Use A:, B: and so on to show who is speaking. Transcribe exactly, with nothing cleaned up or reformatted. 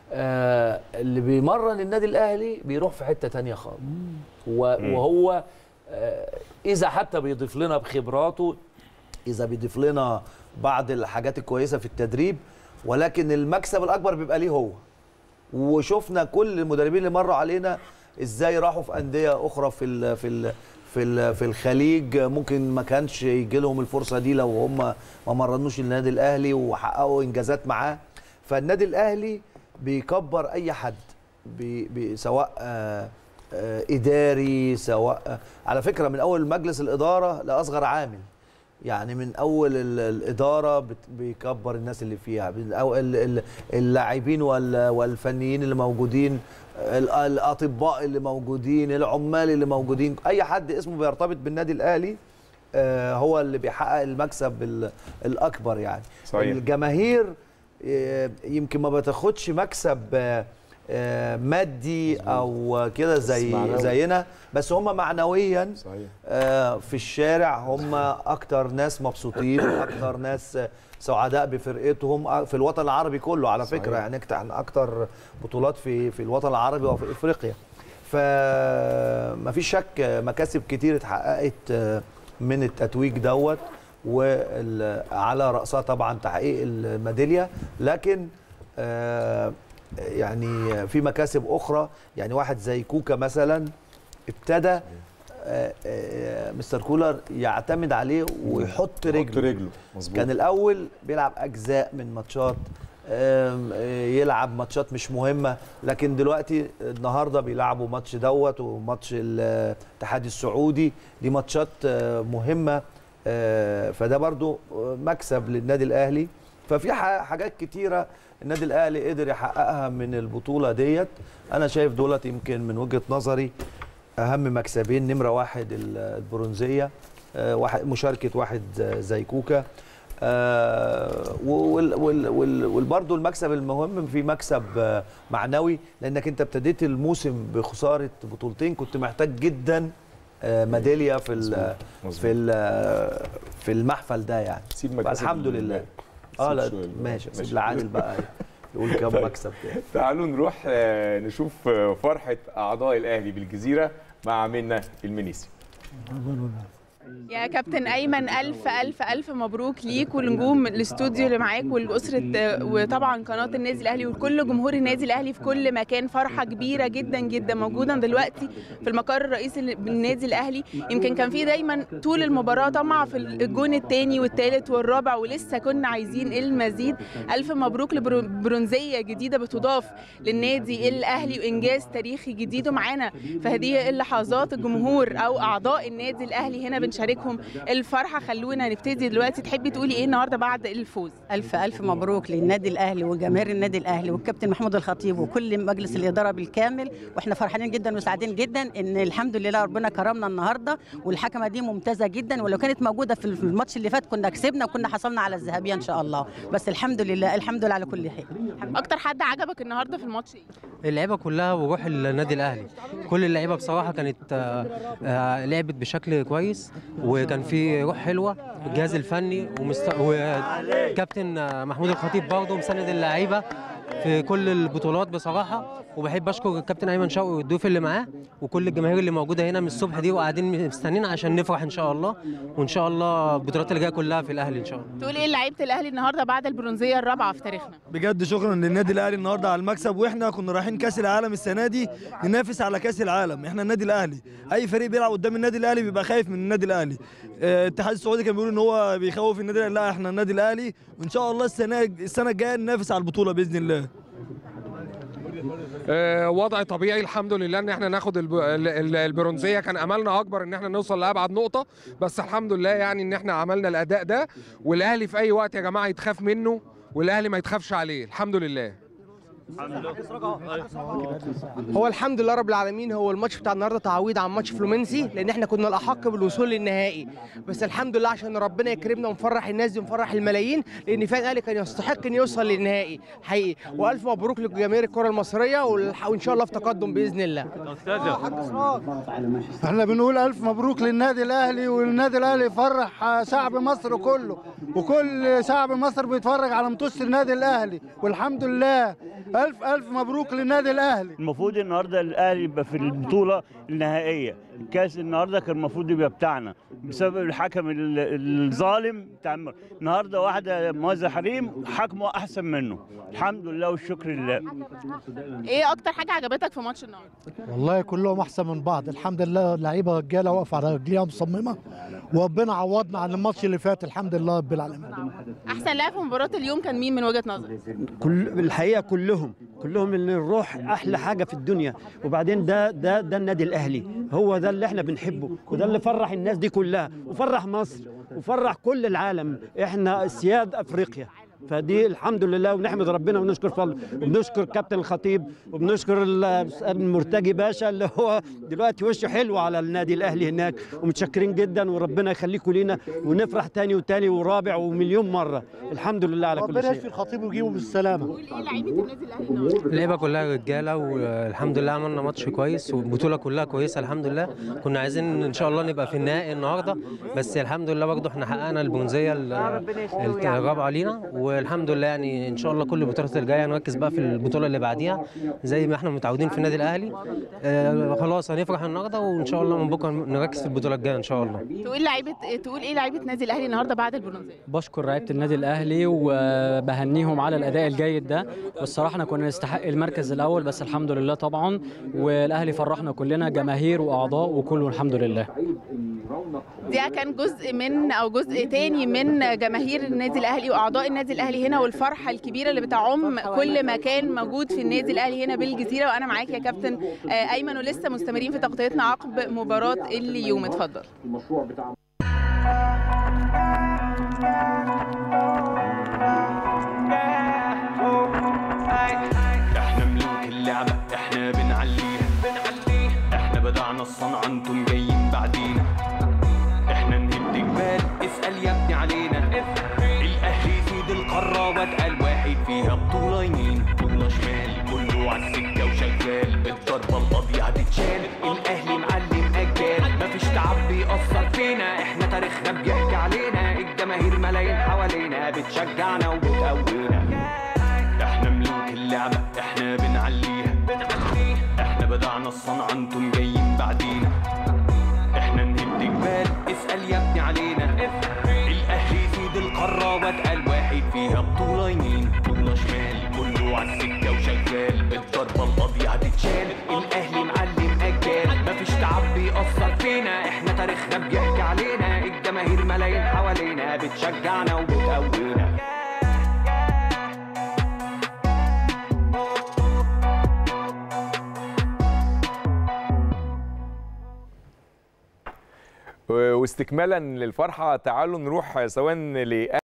A: آه اللي بيمرن النادي الاهلي بيروح في حته ثانيه خالص، وهو آه اذا حتى بيضيف لنا بخبراته، اذا بيضيف لنا بعض الحاجات الكويسه في التدريب، ولكن المكسب الاكبر بيبقى ليه هو. وشفنا كل المدربين اللي مروا علينا ازاي راحوا في انديه اخرى في ال في ال في ال في الخليج، ممكن ما كانش يجي لهم الفرصه دي لو هم ما مرنوش النادي الاهلي وحققوا انجازات معاه. فالنادي الاهلي بيكبر اي حد، بي بي سواء آآ آآ اداري، سواء على فكره من اول مجلس الاداره لاصغر عامل، يعني من اول الاداره بيكبر الناس اللي فيها، اللاعبين والفنيين اللي موجودين، الاطباء اللي موجودين، العمال اللي موجودين، اي حد اسمه بيرتبط بالنادي الاهلي هو اللي بيحقق المكسب الاكبر. يعني صحيح. الجماهير يمكن ما بتاخدش مكسب مادي او كده زي زينا، بس هم معنويا صحيح. في الشارع هم اكتر ناس مبسوطين، اكتر ناس سعداء بفرقتهم في الوطن العربي كله على فكره صحيح. يعني احنا اكتر بطولات في في الوطن العربي وفي افريقيا، فما فيش شك مكاسب كتير اتحققت من التتويج دوت، وعلى راسها طبعا تحقيق الميداليه، لكن يعني في مكاسب اخرى. يعني واحد زي كوكا مثلا ابتدى مستر كولر يعتمد عليه ويحط رجله, رجله. كان الاول بيلعب اجزاء من ماتشات، يلعب ماتشات مش مهمه، لكن دلوقتي النهارده بيلعبوا ماتش دوت وماتش الاتحاد السعودي، دي ماتشات مهمه، فده برضو مكسب للنادي الاهلي. ففي حاجات كتيره النادي الاهلي قدر يحققها من البطوله ديت. انا شايف دولت يمكن من وجهه نظري اهم مكسبين، نمره واحد البرونزيه، واحد مشاركه واحد زي كوكا، وبرده المكسب المهم في مكسب معنوي، لانك انت ابتديت الموسم بخساره بطولتين، كنت محتاج جدا ميداليه في ال في ال في المحفل ده يعني. الحمد لله. اه لا ماشي، سيب لعادل بقى يقول كام مكسب تاني.
B: تعالوا نروح نشوف فرحه اعضاء الاهلي بالجزيره مع منى المنيسي.
C: يا كابتن ايمن، الف الف الف مبروك ليك ولنجوم الاستوديو اللي معاك ولاسره وطبعا قناه النادي الاهلي وكل جمهور النادي الاهلي في كل مكان. فرحه كبيره جدا جدا موجوده دلوقتي في المقر الرئيسي للنادي الاهلي. يمكن كان في دايما طول المباراه طمع في الجون الثاني والثالث والرابع، ولسه كنا عايزين المزيد. الف مبروك لبرونزيه جديده بتضاف للنادي الاهلي وانجاز تاريخي جديد. ومعانا في هذه اللحظات الجمهور او اعضاء النادي الاهلي هنا شاركهم الفرحه. خلونا نبتدي دلوقتي. تحبي تقولي ايه النهارده بعد الفوز؟
D: الف الف مبروك للنادي الاهلي وجماهير النادي الاهلي والكابتن محمود الخطيب وكل مجلس الاداره بالكامل، واحنا فرحانين جدا وسعيدين جدا ان الحمد لله ربنا كرمنا النهارده، والحكمه دي ممتازه جدا، ولو كانت موجوده في الماتش اللي فات كنا كسبنا وكنا حصلنا على الذهبيه ان شاء الله. بس الحمد لله الحمد لله على كل حال.
C: اكتر حد عجبك النهارده في الماتش ايه؟
E: اللعيبه كلها وروح النادي الاهلي، كل اللعيبه بصراحه كانت لعبت بشكل كويس، وكان في روح حلوه. الجهاز الفني ومست... وكابتن محمود الخطيب برضه مساند اللعيبه في كل البطولات بصراحه. وبحب اشكر الكابتن ايمن شوقي والضيوف اللي معاه وكل الجماهير اللي موجوده هنا من الصبح دي وقاعدين مستنيين عشان نفرح ان شاء الله، وان شاء الله البطولات اللي جايه كلها في الاهلي ان شاء الله.
C: تقول ايه لعيبه الاهلي النهارده بعد البرونزيه الرابعه في تاريخنا؟
F: بجد شكرا للنادي الاهلي النهارده على المكسب، واحنا كنا رايحين كاس العالم السنه دي ننافس على كاس العالم. احنا النادي الاهلي، اي فريق بيلعب قدام النادي الاهلي بيبقى خايف من النادي الاهلي. الاتحاد السعودي كان بيقول ان هو بيخوف النادي الاهلي، لا احنا النادي الاهلي، وان شاء الله السنه السنه الجايه ننافس على البطوله باذن الله.
G: وضع طبيعي الحمد لله ان احنا ناخد البرونزيه. كان املنا اكبر ان احنا نوصل لابعد نقطه، بس الحمد لله يعني ان احنا عملنا الاداء ده. والاهلي في اي وقت يا جماعه يتخاف منه، والاهلي ما يتخافش عليه. الحمد لله.
H: هو الحمد لله رب العالمين. هو الماتش بتاع النهارده تعويض عن ماتش فلومنسي، لان احنا كنا الاحق بالوصول للنهائي، بس الحمد لله عشان ربنا يكرمنا ونفرح الناس دي ونفرح الملايين، لان فعلا الاهلي كان يستحق ان يوصل للنهائي حقيقي. والف مبروك لجماهير الكره المصريه، وان شاء الله في تقدم باذن الله.
I: احنا بنقول الف مبروك للنادي الاهلي، والنادي الاهلي يفرح شعب مصر كله، وكل شعب مصر بيتفرج على ماتش النادي الاهلي، والحمد لله الف الف مبروك للنادي الاهلي.
J: المفروض النهارده الاهلي يبقى في البطوله النهائيه، الكاس النهارده كان المفروض يبقى بتاعنا بسبب الحكم الظالم بتاع النهارده. واحده موزع حريم حكمه احسن منه، الحمد لله والشكر لله.
C: ايه اكتر حاجه عجبتك في ماتش النهارده؟
K: والله كلهم احسن من بعض، الحمد لله. اللعيبه رجاله واقفه على رجليها مصممه، وربنا عوضنا عن الماتش اللي فات، الحمد لله رب العالمين.
C: احسن لاعب في مباراه اليوم كان مين من وجهه نظرك؟
L: كل الحقيقه كلهم كلهم اللي الروح احلى حاجه في الدنيا. وبعدين ده ده ده النادي الاهلي، هو ده اللي احنا بنحبه، وده اللي فرح الناس دي كلها، وفرح مصر وفرح كل العالم. احنا سياد افريقيا، فدي الحمد لله ونحمد ربنا ونشكر فضله، وبنشكر كابتن الخطيب، وبنشكر المرتجي باشا اللي هو دلوقتي وشه حلو على النادي الاهلي هناك، ومتشكرين جدا وربنا يخليكم لينا، ونفرح تاني وتاني ورابع ومليون مره. الحمد لله على كل شيء.
K: ربنا يشفي الخطيب ويجيبه بالسلامه.
C: ايه لعيبه النادي الاهلي النهارده؟
E: اللعيبه كلها رجاله والحمد لله عملنا ماتش كويس، والبطوله كلها كويسه الحمد لله. كنا عايزين ان شاء الله نبقى في النهائي النهارده، بس الحمد لله برضه احنا حققنا البرونزيه الرابعه لينا، والحمد لله يعني ان شاء الله كل البطولات الجايه نركز بقى في البطوله اللي بعديها زي ما احنا متعودين في النادي الاهلي. آه خلاص هنفرح النهارده، وان شاء الله من بكره نركز في البطوله الجايه ان شاء الله.
C: تقول لعيبه تقول ايه لعيبه النادي الاهلي النهارده بعد البرونزيه؟
M: بشكر لعيبه النادي الاهلي وبهنيهم على الاداء الجيد ده، والصراحه احنا كنا نستحق المركز الاول، بس الحمد لله طبعا، والاهلي فرحنا كلنا جماهير واعضاء وكله الحمد لله.
C: ده كان جزء من او جزء تاني من جماهير النادي الاهلي واعضاء النادي الاهلي هنا، والفرحه الكبيره اللي بتعم كل مكان موجود في النادي الاهلي هنا بالجزيره. وانا معاك يا كابتن ايمن، ولسه مستمرين في تغطيتنا عقب مباراه اليوم. اتفضل. المشروع بتاع
N: احنا ملوك اللعبه، احنا بنعليها احنا بدعنا الصنعه، انتم جايين بعدينا. احنا نهد جبال، اسال يا ابني علينا. الاهلي سيد القاره واتقل واحد فيها، بطوله يمين بطوله شمال، كله عالسكه وشغال. الضربه القاضيه هتتشال، الاهلي معلم اجيال، مفيش تعب بيأثر فينا، احنا تاريخنا بيحكي علينا. الجماهير ملايين حوالينا بتشجعنا وبتقوينا. احنا ملوك اللعبه، احنا بنعليها احنا بدعنا الصنعه، انتم جايين بعدينا. احنا نهد جبال، اسال يا ابني علينا. الاهلي سيد القاره واتقل واحد فيها، بطوله يمين بطوله شمال، كله عالسكه وشغال. الضربه القاضيه هتتشال، الاهلي معلم اجيال، مفيش تعب بيأثر فينا، احنا تاريخنا بيحكي علينا. الجماهير ملايين حوالينا بتشجعنا وبتقوينا.
B: واستكمالا للفرحه تعالوا نروح سواء ل